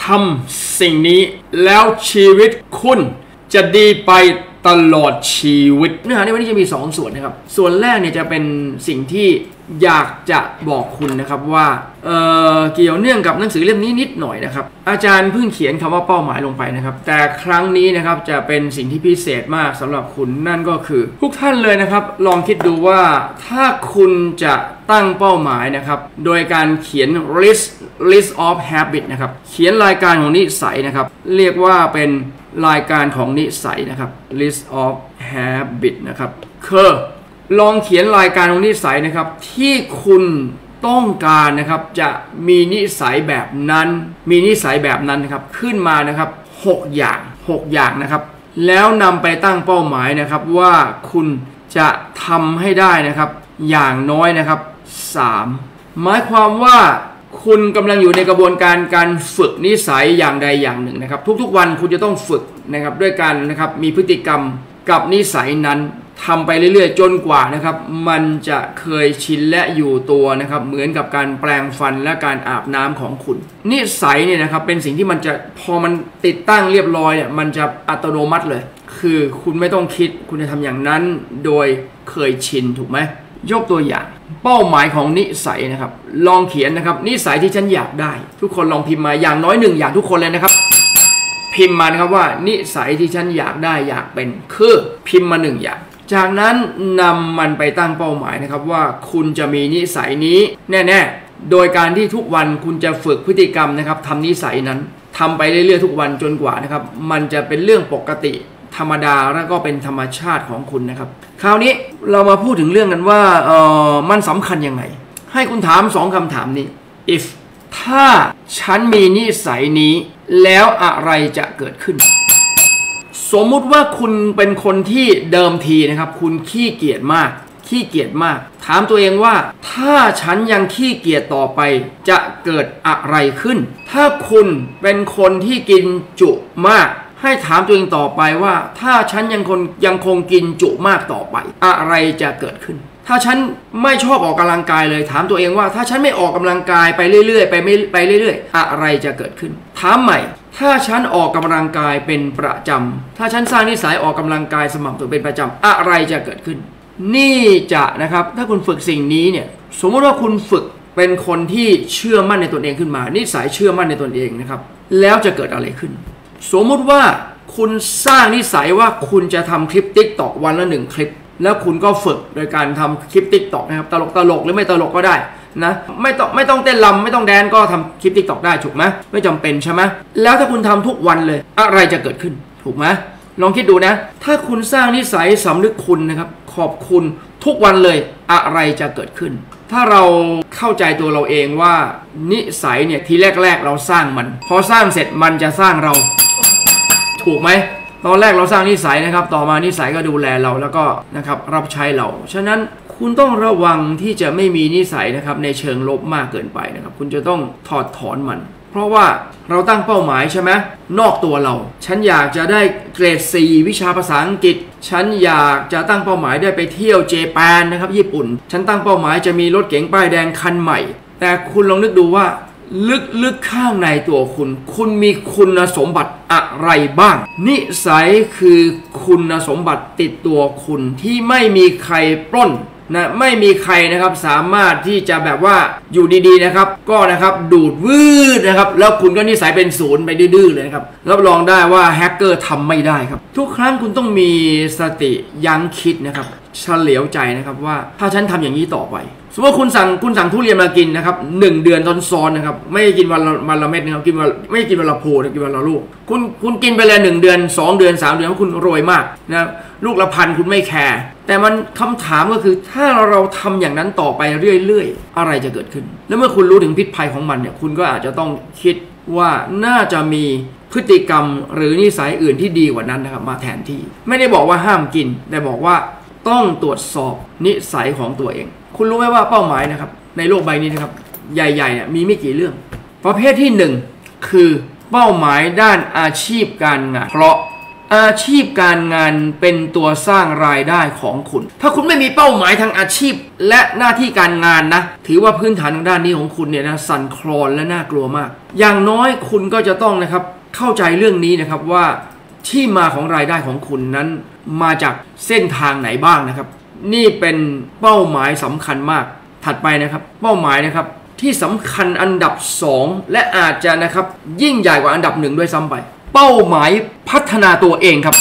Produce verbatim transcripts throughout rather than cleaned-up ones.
ทำสิ่งนี้แล้วชีวิตคุณจะดีไปตลอดชีวิตเนื้อหาในวันนี้จะมีสองส่วนนะครับส่วนแรกเนี่ยจะเป็นสิ่งที่อยากจะบอกคุณนะครับว่าเอ่อเกี่ยวเนื่องกับหนังสือเล่มนี้นิดหน่อยนะครับอาจารย์เพิ่งเขียนคำว่าเป้าหมายลงไปนะครับแต่ครั้งนี้นะครับจะเป็นสิ่งที่พิเศษมากสำหรับคุณนั่นก็คือทุกท่านเลยนะครับลองคิดดูว่าถ้าคุณจะตั้งเป้าหมายนะครับโดยการเขียน list list of habit นะครับเขียนรายการของนิสัยนะครับเรียกว่าเป็นรายการของนิสัยนะครับ list of habit นะครับคือลองเขียนรายการของนิสัยนะครับที่คุณต้องการนะครับจะมีนิสัยแบบนั้นมีนิสัยแบบนั้นนะครับขึ้นมานะครับหกอย่างหกอย่างนะครับแล้วนำไปตั้งเป้าหมายนะครับว่าคุณจะทำให้ได้นะครับอย่างน้อยนะครับสามหมายความว่าคุณกำลังอยู่ในกระบวนการการฝึกนิสัยอย่างใดอย่างหนึ่งนะครับทุกๆวันคุณจะต้องฝึกนะครับด้วยการนะครับมีพฤติกรรมกับนิสัยนั้นทำไปเรื่อยๆจนกว่านะครับมันจะเคยชินและอยู่ตัวนะครับเหมือนกับการแปรงฟันและการอาบน้ำของคุณนิสัยเนี่ยนะครับเป็นสิ่งที่มันจะพอมันติดตั้งเรียบร้อยเนี่ยมันจะอัตโนมัติเลยคือคุณไม่ต้องคิดคุณจะทำอย่างนั้นโดยเคยชินถูกไหมยกตัวอย่างเป้าหมายของนิสัยนะครับลองเขียนนะครับนิสัยที่ฉันอยากได้ทุกคนลองพิมพ์มาอย่างน้อยหนึ่งอย่างทุกคนเลยนะครับพิมพ์มานะครับว่านิสัยที่ฉันอยากได้อยากเป็นคือพิมพ์มาหนึ่งอย่างจากนั้นนำมันไปตั้งเป้าหมายนะครับว่าคุณจะมีนิสัยนี้แน่ๆโดยการที่ทุกวันคุณจะฝึกพฤติกรรมนะครับทำนิสัยนั้นทำไปเรื่อยๆทุกวันจนกว่านะครับมันจะเป็นเรื่องปกติธรรมดาแล้วก็เป็นธรรมชาติของคุณนะครับคราวนี้เรามาพูดถึงเรื่องกันว่าเอ่อมันสำคัญยังไงให้คุณถามสองคำถามนี้ if ถ้าฉันมีนิสัยนี้แล้วอะไรจะเกิดขึ้นสมมุติว่าคุณเป็นคนที่เดิมทีนะครับคุณขี้เกียจมากขี้เกียจมากถามตัวเองว่าถ้าฉันยังขี้เกียจต่อไปจะเกิดอะไรขึ้นถ้าคุณเป็นคนที่กินจุมากให้ถามตัวเองต่อไปว่าถ้าฉันยังคงยังคงกินจุมากต่อไปอะไรจะเกิดขึ้นถ้าฉันไม่ชอบออกกำลังกายเลยถามตัวเองว่าถ้าฉันไม่ออกกำลังกายไปเรื่อยๆไปไม่ไปเรื่อยๆอะไรจะเกิดขึ้นถามใหม่ถ้าฉันออกกำลังกายเป็นประจำถ้าฉันสร้างนิสัยออกกำลังกายสม่ำเสมอเป็นประจำอะไรจะเกิดขึ้นนี่จะนะครับถ้าคุณฝึกสิ่งนี้เนี่ยสมมติว่าคุณฝึกเป็นคนที่เชื่อมั่นในตนเองขึ้นมานิสัยเชื่อมั่นในตนเองนะครับแล้วจะเกิดอะไรขึ้นสมมุติว่าคุณสร้างนิสัยว่าคุณจะทำคลิป ติ๊กต็อก วันละหนึ่งคลิปแล้วคุณก็ฝึกโดยการทำคลิป ติ๊กต็อก นะครับตลกตลกหรือไม่ตลกก็ได้นะไม่ต้องไม่ต้องเต้นรำไม่ต้องแดนก็ทำคลิป ติ๊กต็อก ได้ถูกไหมไม่จำเป็นใช่ไหมแล้วถ้าคุณทำทุกวันเลยอะไรจะเกิดขึ้นถูกไหมลองคิดดูนะถ้าคุณสร้างนิสัยสำนึกคุณนะครับขอบคุณทุกวันเลยอะไรจะเกิดขึ้นถ้าเราเข้าใจตัวเราเองว่านิสัยเนี่ยทีแรกๆเราสร้างมันพอสร้างเสร็จมันจะสร้างเราถูกไหมตอนแรกเราสร้างนิสัยนะครับต่อมานิสัยก็ดูแลเราแล้วก็นะครับรับใช้เราฉะนั้นคุณต้องระวังที่จะไม่มีนิสัยนะครับในเชิงลบมากเกินไปนะครับคุณจะต้องถอดถอนมันเพราะว่าเราตั้งเป้าหมายใช่ไหมนอกตัวเราฉันอยากจะได้เกรด สี่ วิชาภาษาอังกฤษฉันอยากจะตั้งเป้าหมายได้ไปเที่ยวเจแปนนะครับญี่ปุ่นฉันตั้งเป้าหมายจะมีรถเก๋งป้ายแดงคันใหม่แต่คุณลองนึกดูว่าลึกๆข้างในตัวคุณคุณมีคุณสมบัติอะไรบ้างนิสัยคือคุณสมบัติติดตัวคุณที่ไม่มีใครปล้นนะไม่มีใครนะครับสามารถที่จะแบบว่าอยู่ดีๆนะครับก็นะครับดูดวืดนะครับแล้วคุณก็นิสัยเป็นศูนย์ไปดื้อๆเลยนะครับรับรองได้ว่าแฮกเกอร์ทำไม่ได้ครับทุกครั้งคุณต้องมีสติยั้งคิดนะครับเฉลียวใจนะครับว่าถ้าฉันทำอย่างนี้ต่อไปสมมติว่าคุณสั่งคุณสั่งทุเรียนมากินนะครับหนึ่งเดือนซ้อนๆนะครับไม่กินวันละวันละเม็ดนะครับกินวันไม่กินวันละโพนะกินวันละลูกคุณคุณกินไปเลยหนึ่งเดือนสองเดือนสามเดือนเพราะคุณรวยมากนะลูกละพันคุณไม่แคร์แต่มันคำถามก็คือถ้าเราทำอย่างนั้นต่อไปเรื่อยๆอะไรจะเกิดขึ้นแล้วเมื่อคุณรู้ถึงพิษภัยของมันเนี่ยคุณก็อาจจะต้องคิดว่าน่าจะมีพฤติกรรมหรือนิสัยอื่นที่ดีกว่านั้นนะครับมาแทนที่ไม่ได้บอกว่าห้ามกินแต่บอกว่าต้องตรวจสอบนิสัยของตัวเองคุณรู้ไหมว่าเป้าหมายนะครับในโลกใบนี้นะครับใหญ่ๆเนี่ยมีไม่กี่เรื่องประเภทที่หนึ่งคือเป้าหมายด้านอาชีพการงานเพราะอาชีพการงานเป็นตัวสร้างรายได้ของคุณถ้าคุณไม่มีเป้าหมายทางอาชีพและหน้าที่การงานนะถือว่าพื้นฐานทางด้านนี้ของคุณเนี่ยนะสั่นคลอนและน่ากลัวมากอย่างน้อยคุณก็จะต้องนะครับเข้าใจเรื่องนี้นะครับว่าที่มาของรายได้ของคุณนั้นมาจากเส้นทางไหนบ้างนะครับนี่เป็นเป้าหมายสำคัญมากถัดไปนะครับเป้าหมายนะครับที่สำคัญอันดับสองและอาจจะนะครับยิ่งใหญ่กว่าอันดับหนึ่งด้วยซ้ำไปเป้าหมายพัฒนาตัวเองครับ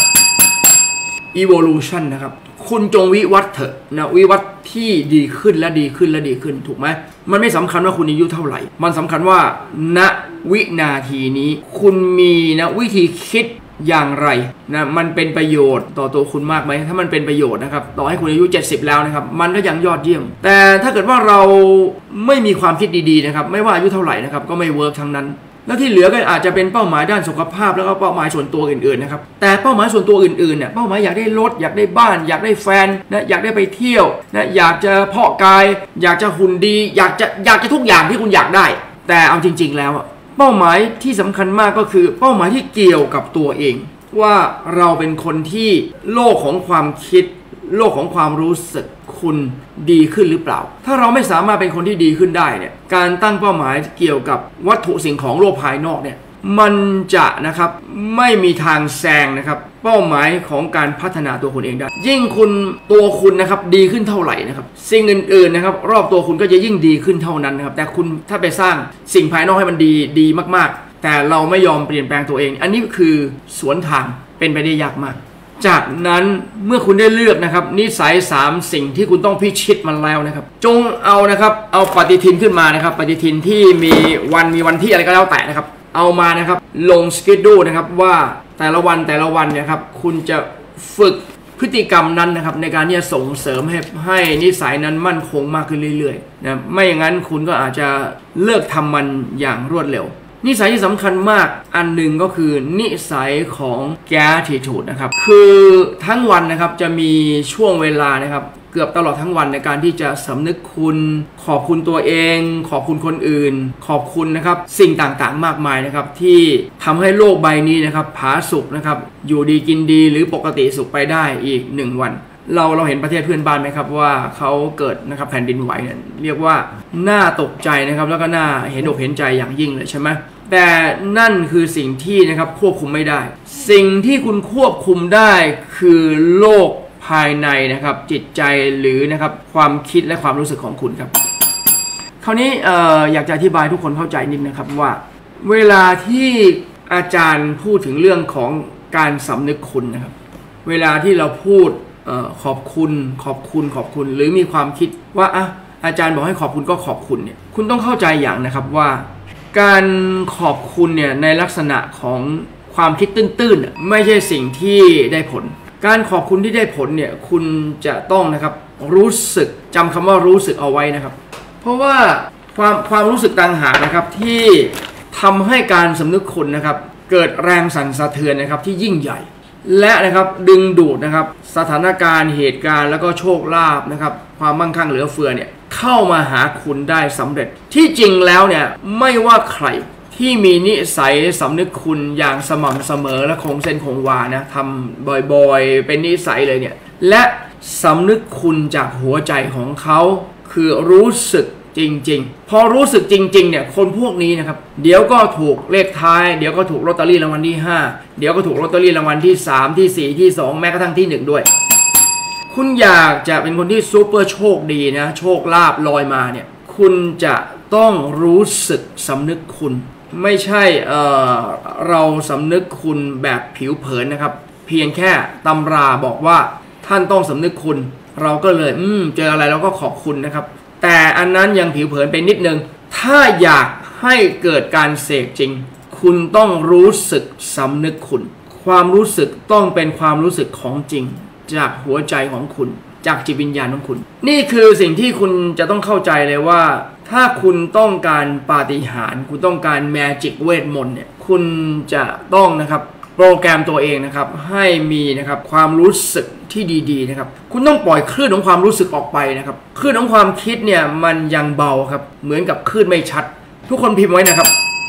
evolution นะครับคุณจงวิวัฒน์เถอะนะวิวัฒน์ที่ดีขึ้นและดีขึ้นและดีขึ้นถูกไหมมันไม่สำคัญว่าคุณอายุเท่าไหร่มันสำคัญว่าณวินาทีนี้คุณมีนะวิธีคิดอย่างไรนะมันเป็นประโยชน์ต่อตัวคุณมากไหมถ้ามันเป็นประโยชน์นะครับต่อให้คุณอายุเจ็ดสิบแล้วนะครับมันก็ยังยอดเยี่ยมแต่ถ้าเกิดว่าเราไม่มีความคิดดีๆนะครับไม่ว่าอายุเท่าไหร่นะครับก็ไม่เวิร์กทั้งนั้นแล้วที่เหลือก็อาจจะเป็นเป้าหมายด้านสุขภาพแล้วก็เป้าหมายส่วนตัวอื่นๆนะครับแต่เป้าหมายส่วนตัวอื่นๆเนี่ยเป้าหมายอยากได้รถอยากได้บ้านอยากได้แฟนนะอยากได้ไปเที่ยวนะอยากจะเพาะกายอยากจะหุ่นดีอยากจะอยากจะทุกอย่างที่คุณอยากได้แต่เอาจริงๆแล้วเป้าหมายที่สำคัญมากก็คือเป้าหมายที่เกี่ยวกับตัวเองว่าเราเป็นคนที่โลกของความคิดโลกของความรู้สึกคุณดีขึ้นหรือเปล่าถ้าเราไม่สามารถเป็นคนที่ดีขึ้นได้เนี่ยการตั้งเป้าหมายเกี่ยวกับวัตถุสิ่งของโลกภายนอกเนี่ยมันจะนะครับไม่มีทางแซงนะครับเป้าหมายของการพัฒนาตัวคุณเองได้ยิ่งคุณตัวคุณนะครับดีขึ้นเท่าไหร่นะครับสิ่งอื่นๆนะครับรอบตัวคุณก็จะยิ่งดีขึ้นเท่านั้นนะครับแต่คุณถ้าไปสร้างสิ่งภายนอกให้มันดีดีมากๆแต่เราไม่ยอมเปลี่ยนแปลงตัวเองอันนี้คือสวนทางเป็นไปได้ยากมากจากนั้นเมื่อคุณได้เลือกนะครับนิสัยสามสิ่งที่คุณต้องพิชิตมันแล้วนะครับจงเอานะครับเอาปฏิทินขึ้นมานะครับปฏิทินที่มีวันมีวันที่อะไรก็แล้วแต่นะครับเอามานะครับลงสเกจดูนะครับว่าแต่ละวันแต่ละวันเนี่ยครับคุณจะฝึกพฤติกรรมนั้นนะครับในการที่จะส่งเสริมให้ให้นิสัยนั้นมั่นคงมากขึ้นเรื่อยๆนะไม่อย่างนั้นคุณก็อาจจะเลิกทำมันอย่างรวดเร็วนิสัยที่สำคัญมากอันหนึ่งก็คือนิสัยของ gratitude นะครับคือทั้งวันนะครับจะมีช่วงเวลานะครับเกือบตลอดทั้งวันในการที่จะสำนึกคุณขอบคุณตัวเองขอบคุณคนอื่นขอบคุณนะครับสิ่งต่างๆมากมายนะครับที่ทำให้โลกใบนี้นะครับผาสุกนะครับอยู่ดีกินดีหรือปกติสุขไปได้อีกหนึ่งวันเราเราเห็นประเทศเพื่อนบ้านไหมครับว่าเขาเกิดนะครับแผ่นดินไหวเนี่ยเรียกว่าน่าตกใจนะครับแล้วก็น่าเห็นอกเห็นใจอย่างยิ่งเลยใช่ไหมแต่นั่นคือสิ่งที่นะครับควบคุมไม่ได้สิ่งที่คุณควบคุมได้คือโลกภายในนะครับจิตใจหรือนะครับความคิดและความรู้สึกของคุณครับคราวนี้เอ่ออยากจะอธิบายทุกคนเข้าใจนิดนะครับว่าเวลาที่อาจารย์พูดถึงเรื่องของการสำนึกคุณนะครับเวลาที่เราพูดเอ่อขอบคุณขอบคุณขอบคุณหรือมีความคิดว่าอ่ะอาจารย์บอกให้ขอบคุณก็ขอบคุณเนี่ยคุณต้องเข้าใจอย่างนะครับว่าการขอบคุณเนี่ยในลักษณะของความคิดตื้นๆไม่ใช่สิ่งที่ได้ผลการขอบคุณที่ได้ผลเนี่ยคุณจะต้องนะครับรู้สึกจำคำว่ารู้สึกเอาไว้นะครับเพราะว่าความความรู้สึกต่างหากนะครับที่ทำให้การสำนึกคุณนะครับเกิดแรงสั่นสะเทือนนะครับที่ยิ่งใหญ่และนะครับดึงดูดนะครับสถานการณ์เหตุการณ์แล้วก็โชคลาภนะครับความมั่งคั่งเหลือเฟือเนี่ยเข้ามาหาคุณได้สำเร็จที่จริงแล้วเนี่ยไม่ว่าใครที่มีนิสัยสำนึกคุณอย่างสม่ำเสมอและคงเส้นคงวานะทำบ่อยๆเป็นนิสัยเลยเนี่ยและสำนึกคุณจากหัวใจของเขาคือรู้สึกจริงๆพอรู้สึกจริงๆเนี่ยคนพวกนี้นะครับเดี๋ยวก็ถูกเลขท้ายเดี๋ยวก็ถูกลอตเตอรี่รางวัลที่ห้าเดี๋ยวก็ถูกลอตเตอรี่รางวัลที่สามที่สี่ที่สองแม้กระทั่งที่หนึ่งด้วยคุณอยากจะเป็นคนที่ซูเปอร์โชคดีนะโชคลาภลอยมาเนี่ยคุณจะต้องรู้สึกสำนึกคุณไม่ใช่เอ่อเราสำนึกคุณแบบผิวเผินนะครับเพียงแค่ตำราบอกว่าท่านต้องสำนึกคุณเราก็เลยอืมเจออะไรเราก็ขอบคุณนะครับแต่อันนั้นยังผิวเผินไปนิดนึงถ้าอยากให้เกิดการเสกจริงคุณต้องรู้สึกสำนึกคุณความรู้สึกต้องเป็นความรู้สึกของจริงจากหัวใจของคุณจากจิตวิญญาณของคุณนี่คือสิ่งที่คุณจะต้องเข้าใจเลยว่าถ้าคุณต้องการปาฏิหาริย์คุณต้องการแมจิกเวทมนต์เนี่ยคุณจะต้องนะครับโปรแกรมตัวเองนะครับให้มีนะครับความรู้สึกที่ดีๆนะครับคุณต้องปล่อยคลื่นของความรู้สึกออกไปนะครับคลื่นของความคิดเนี่ยมันยังเบาครับเหมือนกับคลื่นไม่ชัดทุกคนพิมพ์ไว้นะครับค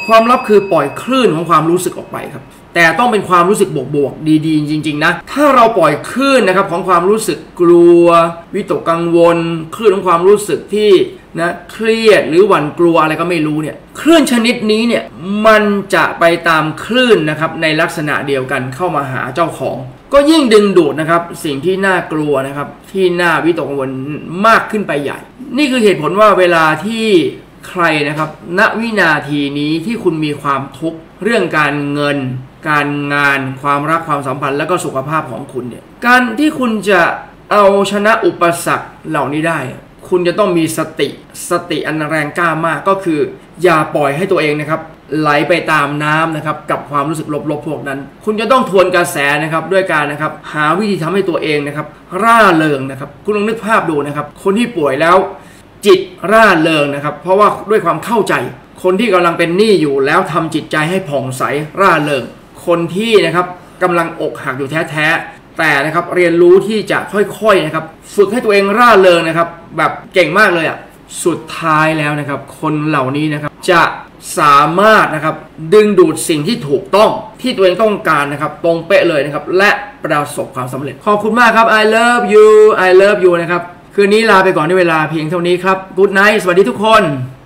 ความลับคือปล่อยคลื่นของความรู้สึกออกไปครับแต่ต้องเป็นความรู้สึกบวกๆดีๆจริงๆนะถ้าเราปล่อยคลื่นนะครับของความรู้สึกกลัววิตกกังวลคลื่นของความรู้สึกที่นะเครียดหรือหวั่นกลัวอะไรก็ไม่รู้เนี่ยคลื่นชนิดนี้เนี่ยมันจะไปตามคลื่นนะครับในลักษณะเดียวกันเข้ามาหาเจ้าของก็ยิ่งดึงดูดนะครับสิ่งที่น่ากลัวนะครับที่น่าวิตกกังวลมากขึ้นไปใหญ่นี่คือเหตุผลว่าเวลาที่ใครนะครับณวินาทีนี้ที่คุณมีความทุกข์เรื่องการเงินการงานความรักความสัมพันธ์และก็สุขภาพของคุณเนี่ยการที่คุณจะเอาชนะอุปสรรคเหล่านี้ได้คุณจะต้องมีสติสติอันแรงกล้ามากก็คืออย่าปล่อยให้ตัวเองนะครับไหลไปตามน้ำนะครับกับความรู้สึกลบๆพวกนั้นคุณจะต้องทวนกระแสนะครับด้วยการนะครับหาวิธีทำให้ตัวเองนะครับร่าเริงนะครับคุณลองนึกภาพดูนะครับคนที่ป่วยแล้วจิตร่าเริงนะครับเพราะว่าด้วยความเข้าใจคนที่กำลังเป็นหนี้อยู่แล้วทำจิตใจให้ผ่องใสร่าเริงคนที่นะครับกำลังอกหักอยู่แท้ๆแต่นะครับเรียนรู้ที่จะค่อยๆนะครับฝึกให้ตัวเองร่าเริงนะครับแบบเก่งมากเลยอ่ะสุดท้ายแล้วนะครับคนเหล่านี้นะครับจะสามารถนะครับดึงดูดสิ่งที่ถูกต้องที่ตัวเองต้องการนะครับตรงเป๊ะเลยนะครับและประสบความสำเร็จขอบคุณมากครับ I love you I love you นะครับคืนนี้ลาไปก่อนในเวลาเพียงเท่านี้ครับ Good night สวัสดีทุกคน